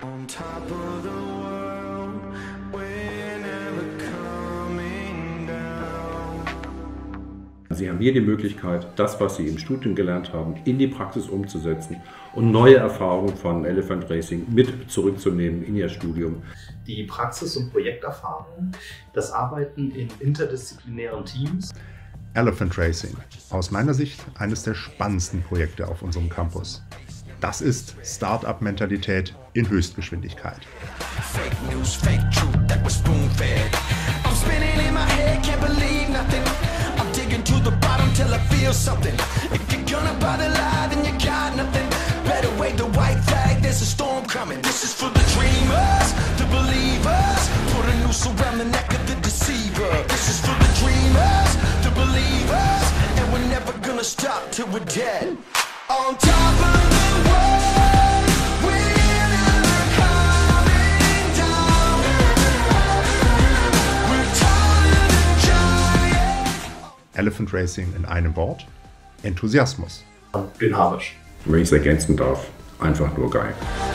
On top of the world, we're never coming down. Sie haben hier die Möglichkeit, das, was Sie im Studium gelernt haben, in die Praxis umzusetzen und neue Erfahrungen von Elephant Racing mit zurückzunehmen in Ihr Studium. Die Praxis- und Projekterfahrung, das Arbeiten in interdisziplinären Teams. Elephant Racing, aus meiner Sicht eines der spannendsten Projekte auf unserem Campus. Das ist Start-up-Mentalität in Höchstgeschwindigkeit. Fake news, fake truth, that was spoon-fed. I'm spinning in my head, can't believe nothing. I'm digging to the bottom till I feel something. If you're gonna bother lie, then you got nothing. Better wave the white flag, there's a storm coming. This is for the dreamers, the believers. Put a noose around the neck of the deceiver. This is for the dreamers, the believers. And we're never gonna stop till we're dead. On top of the world, we're never coming down. We're taller than giants. Elephant Racing in einem Wort: Enthusiasmus. Dynamisch. Wenn ich es ergänzen darf, einfach nur geil.